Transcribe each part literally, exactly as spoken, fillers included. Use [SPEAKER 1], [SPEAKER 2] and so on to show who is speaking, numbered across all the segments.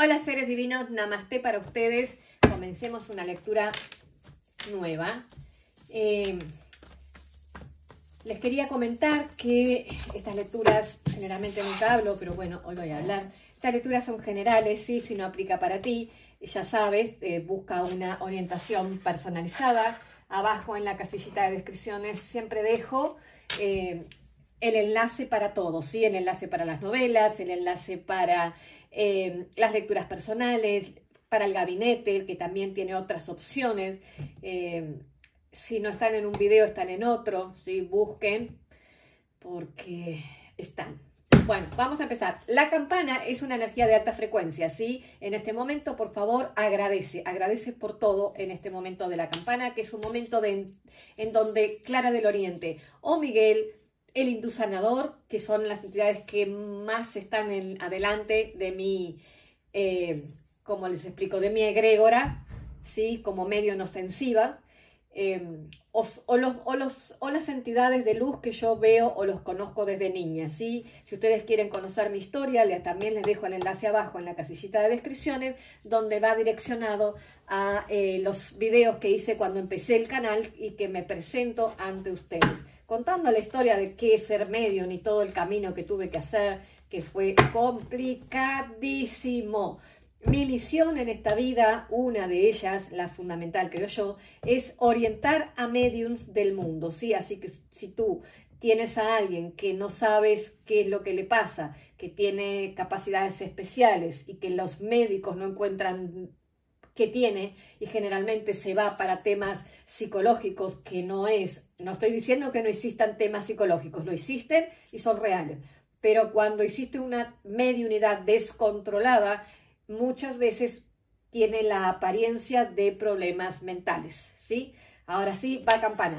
[SPEAKER 1] Hola seres divinos, Namaste para ustedes. Comencemos una lectura nueva. Eh, les quería comentar que estas lecturas, generalmente nunca hablo, pero bueno, hoy voy a hablar. Estas lecturas son generales, ¿sí? Si no aplica para ti, ya sabes, eh, busca una orientación personalizada. Abajo en la casillita de descripciones siempre dejo eh, el enlace para todo, ¿sí? El enlace para las novelas, el enlace para eh, las lecturas personales, para el gabinete, que también tiene otras opciones. Eh, si no están en un video, están en otro, ¿sí? Busquen, porque están. Bueno, vamos a empezar. La campana es una energía de alta frecuencia, ¿sí? En este momento, por favor, agradece. Agradece por todo en este momento de la campana, que es un momento de, en, en donde Clara del Oriente o Miguel, el hindú sanador, que son las entidades que más están en, adelante de mi, eh, como les explico, de mi egrégora, ¿sí? Como medio no ostensiva. Eh, o, o, los, o, los, o las entidades de luz que yo veo o los conozco desde niña, ¿sí? Si ustedes quieren conocer mi historia, les, también les dejo el enlace abajo en la casillita de descripciones, donde va direccionado a eh, los videos que hice cuando empecé el canal y que me presento ante ustedes, contando la historia de qué es ser medium y todo el camino que tuve que hacer, que fue complicadísimo. Mi misión en esta vida, una de ellas, la fundamental creo yo, es orientar a mediums del mundo, ¿sí? Así que si tú tienes a alguien que no sabes qué es lo que le pasa, que tiene capacidades especiales y que los médicos no encuentran qué tiene y generalmente se va para temas psicológicos, que no es, no estoy diciendo que no existan temas psicológicos, lo existen y son reales, pero cuando existe una mediunidad descontrolada, muchas veces tiene la apariencia de problemas mentales, ¿sí? Ahora sí, va campana.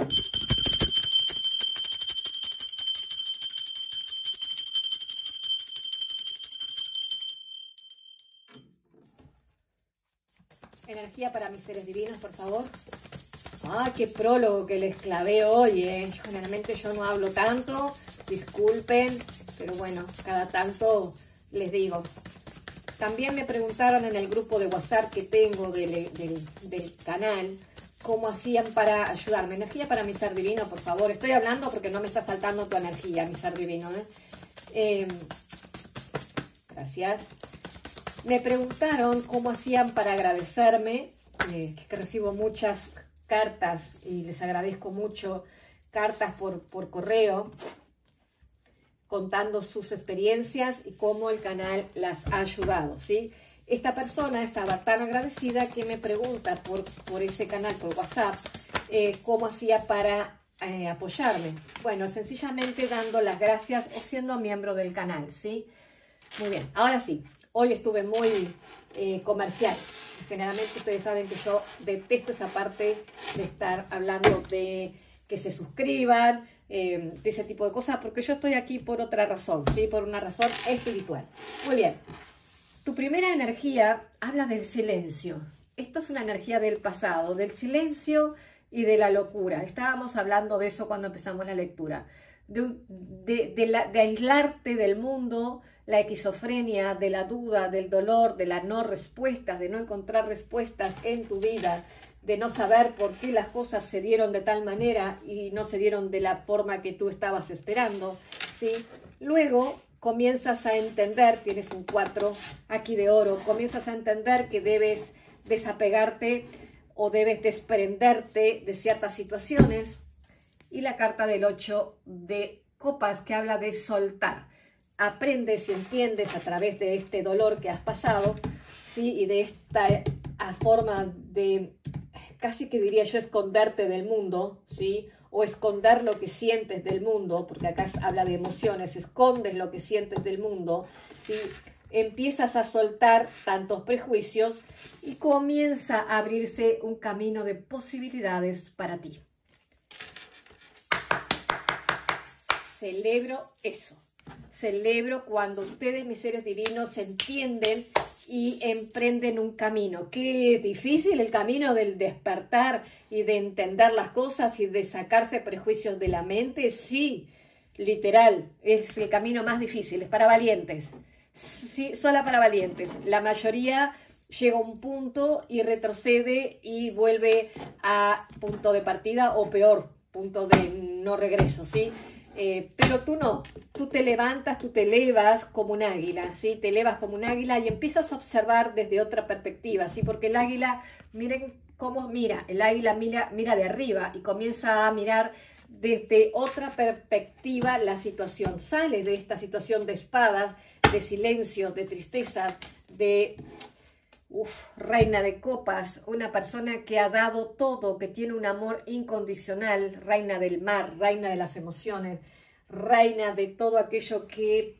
[SPEAKER 1] Energía para mis seres divinos, por favor. ¡Ah, qué prólogo que les clavé hoy! ¿eh? Generalmente yo no hablo tanto, disculpen, pero bueno, cada tanto les digo. También me preguntaron en el grupo de WhatsApp que tengo del, del, del canal, cómo hacían para ayudarme. Energía para mi ser divino, por favor. Estoy hablando porque no me está saltando tu energía, mi ser divino. ¿eh? Eh, gracias. Me preguntaron cómo hacían para agradecerme, eh, que recibo muchas cartas y les agradezco mucho, cartas por, por correo, contando sus experiencias y cómo el canal las ha ayudado, ¿sí? Esta persona estaba tan agradecida que me pregunta por, por ese canal, por WhatsApp, eh, cómo hacía para eh, apoyarme. Bueno, sencillamente dando las gracias o siendo miembro del canal, ¿sí? Muy bien, ahora sí, hoy estuve muy eh, comercial. Generalmente ustedes saben que yo detesto esa parte de estar hablando de que se suscriban, Eh, de ese tipo de cosas, porque yo estoy aquí por otra razón, ¿sí? Por una razón espiritual. Muy bien. Tu primera energía habla del silencio. Esto es una energía del pasado, del silencio y de la locura. Estábamos hablando de eso cuando empezamos la lectura. De, de, de, la, de aislarte del mundo, la esquizofrenia, de la duda, del dolor, de las no respuestas, de no encontrar respuestas en tu vida, de no saber por qué las cosas se dieron de tal manera y no se dieron de la forma que tú estabas esperando, ¿sí? Luego comienzas a entender, tienes un cuatro aquí de oro, comienzas a entender que debes desapegarte o debes desprenderte de ciertas situaciones. Y la carta del ocho de copas, que habla de soltar. Aprendes y entiendes a través de este dolor que has pasado, ¿sí? Y de esta forma de, casi que diría yo, esconderte del mundo, ¿sí? O esconder lo que sientes del mundo, porque acá habla de emociones, escondes lo que sientes del mundo, ¿sí? Empiezas a soltar tantos prejuicios y comienza a abrirse un camino de posibilidades para ti. Celebro eso. Celebro cuando ustedes, mis seres divinos, entienden y emprenden un camino. Qué difícil el camino del despertar y de entender las cosas y de sacarse prejuicios de la mente. Sí, literal, es el camino más difícil, es para valientes. sí, sola para valientes. La mayoría llega a un punto y retrocede y vuelve a punto de partida o peor, punto de no regreso, ¿sí? Eh, pero tú no, tú te levantas, tú te elevas como un águila, ¿sí? Te elevas como un águila y empiezas a observar desde otra perspectiva, ¿sí? Porque el águila, miren cómo mira, el águila mira, mira de arriba y comienza a mirar desde otra perspectiva la situación. Sale de esta situación de espadas, de silencio, de tristeza, de... Uf, reina de copas, una persona que ha dado todo, que tiene un amor incondicional, reina del mar, reina de las emociones, reina de todo aquello que,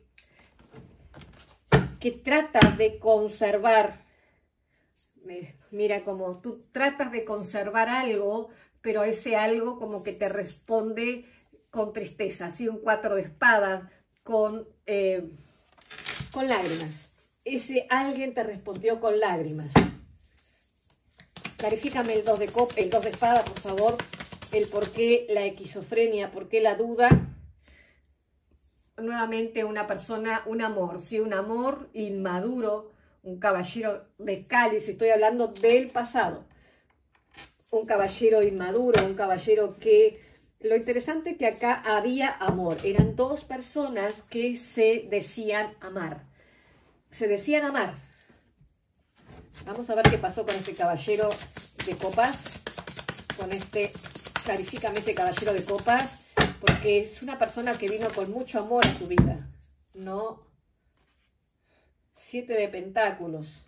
[SPEAKER 1] que trata de conservar. Mira como tú tratas de conservar algo, pero ese algo como que te responde con tristeza, así un cuatro de espadas, con, eh, con lágrimas. Ese alguien te respondió con lágrimas. Clarifícame el dos de copa, el dos de espada, por favor. El por qué la esquizofrenia, por qué la duda. Nuevamente una persona, un amor, sí, un amor inmaduro, un caballero de cáliz, estoy hablando del pasado. Un caballero inmaduro, un caballero que... Lo interesante es que acá había amor. Eran dos personas que se decían amar. Se decían amar. Vamos a ver qué pasó con este caballero de copas. Con este, clarifícame este caballero de copas. Porque es una persona que vino con mucho amor a tu vida. No. Siete de pentáculos.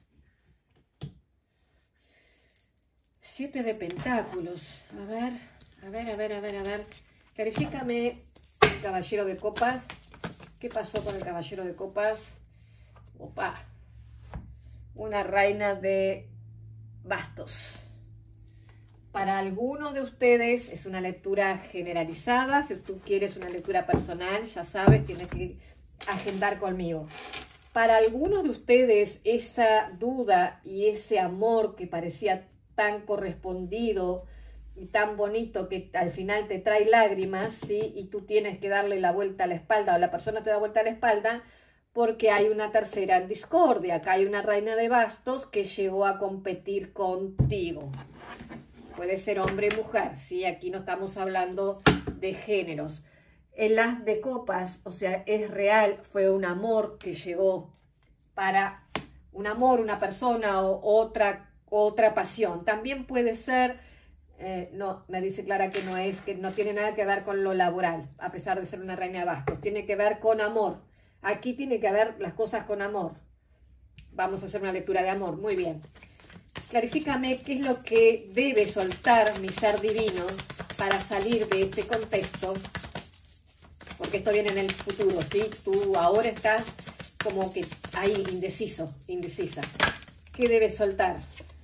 [SPEAKER 1] Siete de pentáculos. A ver, a ver, a ver, a ver, a ver. Clarifícame el caballero de copas. ¿Qué pasó con el caballero de copas? Opa, una reina de bastos. Para algunos de ustedes es una lectura generalizada. Si tú quieres una lectura personal, ya sabes, tienes que agendar conmigo. Para algunos de ustedes esa duda y ese amor que parecía tan correspondido y tan bonito que al final te trae lágrimas, ¿sí? Y tú tienes que darle la vuelta a la espalda o la persona te da vuelta a la espalda, porque hay una tercera en discordia. Acá hay una reina de bastos que llegó a competir contigo. Puede ser hombre y mujer, ¿sí? Aquí no estamos hablando de géneros. El as de copas, o sea, es real, fue un amor que llegó para un amor, una persona o otra, otra pasión. También puede ser, eh, no, me dice Clara que no es, que no tiene nada que ver con lo laboral, a pesar de ser una reina de bastos. Tiene que ver con amor. Aquí tiene que haber las cosas con amor. Vamos a hacer una lectura de amor. Muy bien. Clarifícame qué es lo que debe soltar mi ser divino para salir de este contexto. Porque esto viene en el futuro, ¿sí? Tú ahora estás como que ahí indeciso, indecisa. ¿Qué debes soltar?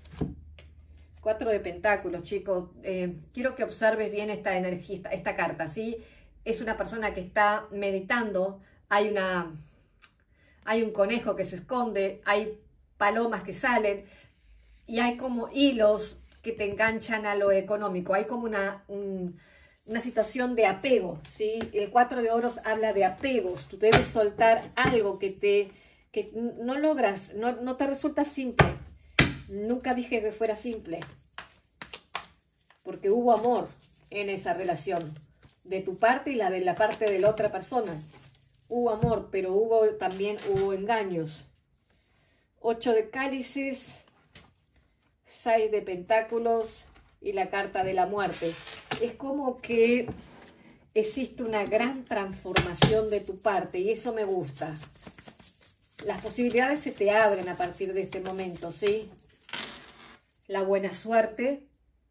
[SPEAKER 1] Cuatro de pentáculos, chicos. Eh, quiero que observes bien esta energía, esta, esta carta, ¿sí? Es una persona que está meditando. Hay, una, hay un conejo que se esconde, hay palomas que salen y hay como hilos que te enganchan a lo económico. Hay como una, un, una situación de apego, ¿sí? El cuatro de oros habla de apegos. Tú debes soltar algo que, te, que no logras, no, no te resulta simple. Nunca dije que fuera simple, porque hubo amor en esa relación, de tu parte y la de la parte de la otra persona. Hubo amor, pero hubo también hubo engaños. Ocho de cálices, seis de pentáculos y la carta de la muerte. Es como que existe una gran transformación de tu parte y eso me gusta. Las posibilidades se te abren a partir de este momento, ¿sí? La buena suerte,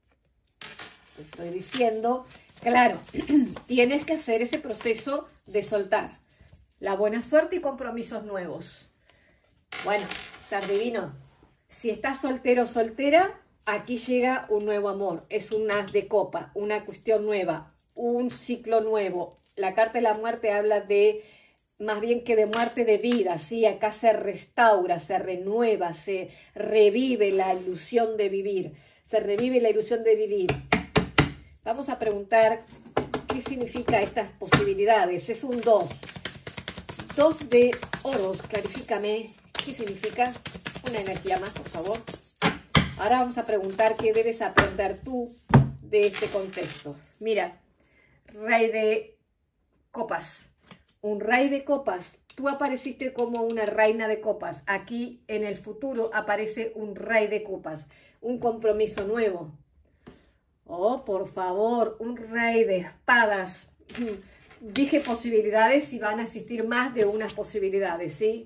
[SPEAKER 1] te estoy diciendo, claro, tienes que hacer ese proceso de soltar. La buena suerte y compromisos nuevos. Bueno, ser divino, si estás soltero o soltera, aquí llega un nuevo amor. Es un as de copa, una cuestión nueva, un ciclo nuevo. La carta de la muerte habla de, más bien que de muerte de vida, ¿sí? Acá se restaura, se renueva, se revive la ilusión de vivir. Se revive la ilusión de vivir. Vamos a preguntar qué significa estas posibilidades. Es un dos. Dos de oros, clarifícame qué significa. Una energía más, por favor. Ahora vamos a preguntar qué debes aprender tú de este contexto. Mira, rey de copas. Un rey de copas. Tú apareciste como una reina de copas. Aquí en el futuro aparece un rey de copas. Un compromiso nuevo. Oh, por favor, un rey de espadas. Dije posibilidades y van a existir más de unas posibilidades, ¿sí?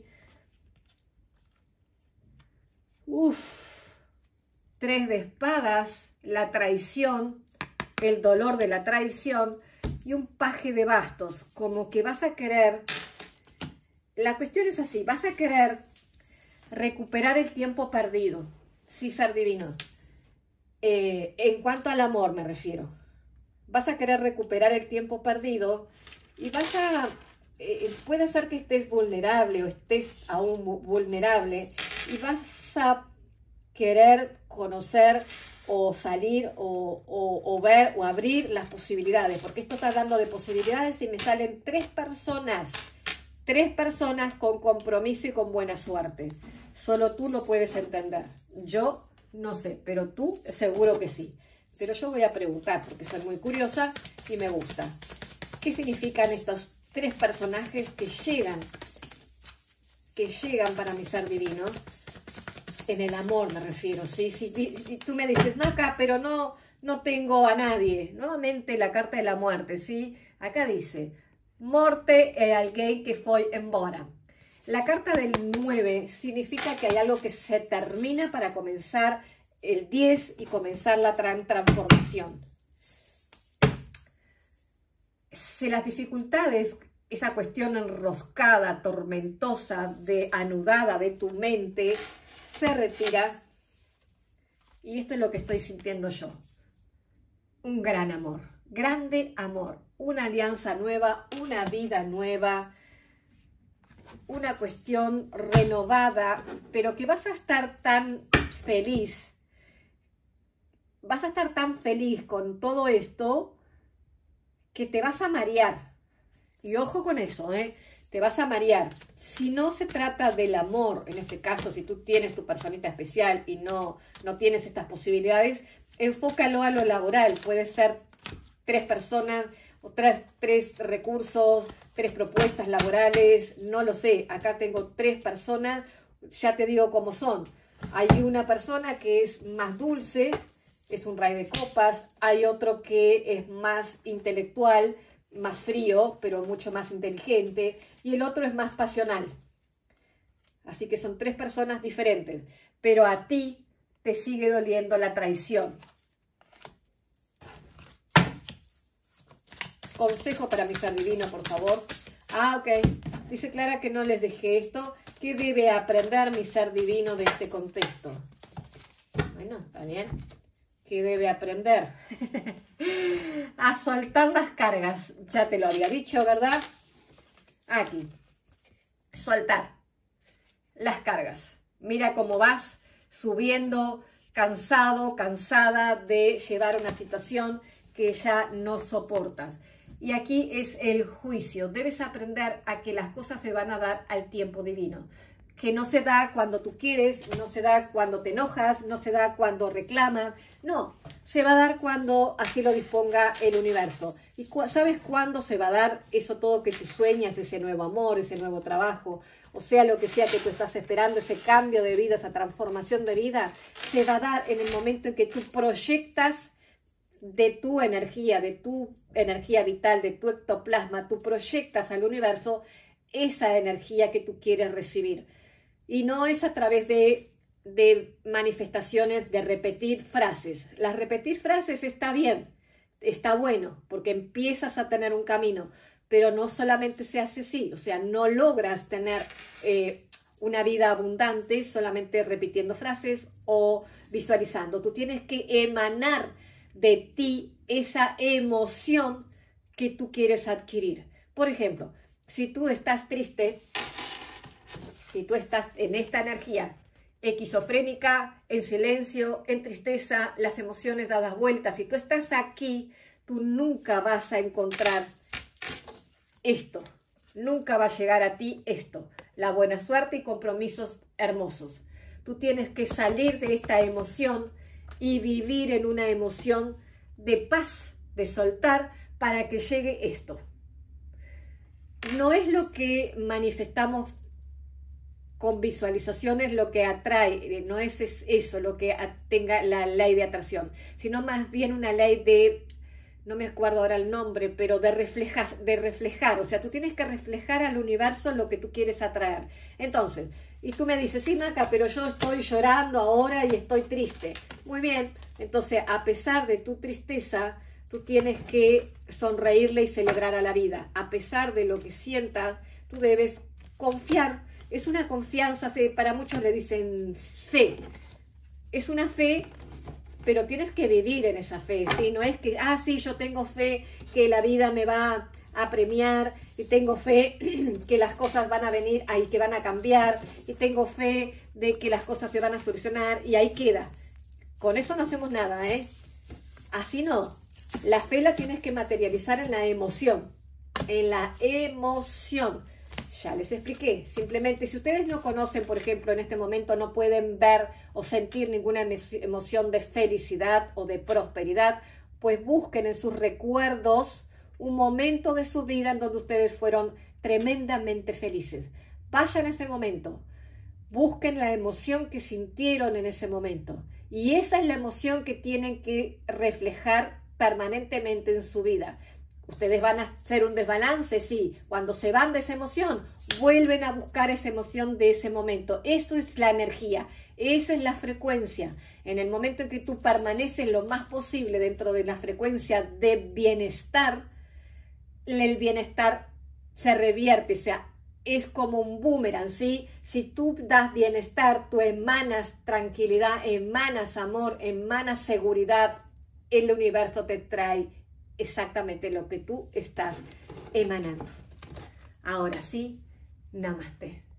[SPEAKER 1] Uf. Tres de espadas, la traición, el dolor de la traición y un paje de bastos. Como que vas a querer... La cuestión es así, vas a querer recuperar el tiempo perdido. Sí, ser divino. Eh, en cuanto al amor me refiero. Vas a querer recuperar el tiempo perdido y vas a... Eh, puede ser que estés vulnerable o estés aún vulnerable y vas a querer conocer o salir o, o, o ver o abrir las posibilidades, porque esto está hablando de posibilidades y me salen tres personas, tres personas con compromiso y con buena suerte. Solo tú lo puedes entender. Yo no sé, pero tú seguro que sí. Pero yo voy a preguntar porque soy muy curiosa y me gusta. ¿Qué significan estos tres personajes que llegan, que llegan para mi ser divino? En el amor me refiero, ¿sí? Si, si, si tú me dices, no acá, pero no, no tengo a nadie. Nuevamente la carta de la muerte, ¿sí? Acá dice, morte e alguien que fue embora. La carta del nueve significa que hay algo que se termina para comenzar el diez y comenzar la tran transformación. Si las dificultades, esa cuestión enroscada, tormentosa, de anudada de tu mente, se retira, y esto es lo que estoy sintiendo yo. Un gran amor, grande amor, una alianza nueva, una vida nueva, una cuestión renovada, pero que vas a estar tan feliz, vas a estar tan feliz con todo esto que te vas a marear. Y ojo con eso, ¿eh? Te vas a marear. Si no se trata del amor, en este caso, si tú tienes tu personita especial y no, no tienes estas posibilidades, enfócalo a lo laboral. Puede ser tres personas, o tres, tres recursos, tres propuestas laborales, no lo sé. Acá tengo tres personas, ya te digo cómo son. Hay una persona que es más dulce, es un rey de copas. Hay otro que es más intelectual, más frío, pero mucho más inteligente, y el otro es más pasional. Así que son tres personas diferentes, pero a ti te sigue doliendo la traición. Consejo para mi ser divino, por favor. Ah, ok. Dice Clara que no les dejé esto. ¿Qué debe aprender mi ser divino de este contexto? Bueno, está bien. ¿Qué debe aprender? A soltar las cargas. Ya te lo había dicho, ¿verdad? Aquí. Soltar las cargas. Mira cómo vas subiendo, cansado, cansada de llevar una situación que ya no soportas. Y aquí es el juicio. Debes aprender a que las cosas se van a dar al tiempo divino. Que no se da cuando tú quieres, no se da cuando te enojas, no se da cuando reclamas. No, se va a dar cuando así lo disponga el universo. ¿Y cu sabes cuándo se va a dar eso todo que tú sueñas, ese nuevo amor, ese nuevo trabajo? O sea, lo que sea que tú estás esperando, ese cambio de vida, esa transformación de vida, se va a dar en el momento en que tú proyectas de tu energía, de tu energía vital, de tu ectoplasma, tú proyectas al universo esa energía que tú quieres recibir. Y no es a través de, de manifestaciones, de repetir frases. Las repetir frases está bien, está bueno, porque empiezas a tener un camino, pero no solamente se hace así, o sea, no logras tener eh, una vida abundante solamente repitiendo frases o visualizando. Tú tienes que emanar de ti esa emoción que tú quieres adquirir. Por ejemplo, si tú estás triste, si tú estás en esta energía esquizofrénica, en silencio, en tristeza, las emociones dadas vueltas, si tú estás aquí, tú nunca vas a encontrar esto. nunca va a llegar a ti esto, la buena suerte y compromisos hermosos. Tú tienes que salir de esta emoción y vivir en una emoción de paz, de soltar, para que llegue esto. No es lo que manifestamos con visualizaciones lo que atrae, no es eso lo que tenga la ley de atracción, sino más bien una ley de, no me acuerdo ahora el nombre, pero de reflejar, de reflejar, o sea, tú tienes que reflejar al universo lo que tú quieres atraer. Entonces, y tú me dices, sí, Maca, pero yo estoy llorando ahora y estoy triste. Muy bien, entonces, a pesar de tu tristeza, tú tienes que sonreírle y celebrar a la vida. A pesar de lo que sientas, tú debes confiar. Es una confianza, para muchos le dicen fe. Es una fe, pero tienes que vivir en esa fe, ¿sí? No es que, ah, sí, yo tengo fe que la vida me va a premiar, y tengo fe que las cosas van a venir, ahí que van a cambiar, y tengo fe de que las cosas se van a solucionar, y ahí queda. Con eso no hacemos nada, ¿eh? Así no. La fe la tienes que materializar en la emoción, en la emoción. Ya les expliqué, simplemente si ustedes no conocen, por ejemplo, en este momento no pueden ver o sentir ninguna emoción de felicidad o de prosperidad, pues busquen en sus recuerdos un momento de su vida en donde ustedes fueron tremendamente felices. Vayan a ese momento, busquen la emoción que sintieron en ese momento y esa es la emoción que tienen que reflejar permanentemente en su vida. Ustedes van a hacer un desbalance, sí. Cuando se van de esa emoción, vuelven a buscar esa emoción de ese momento. Eso es la energía, esa es la frecuencia. En el momento en que tú permaneces lo más posible dentro de la frecuencia de bienestar, el bienestar se revierte, o sea, es como un boomerang, ¿sí? Si tú das bienestar, tú emanas tranquilidad, emanas amor, emanas seguridad, el universo te trae exactamente lo que tú estás emanando. Ahora sí, namaste.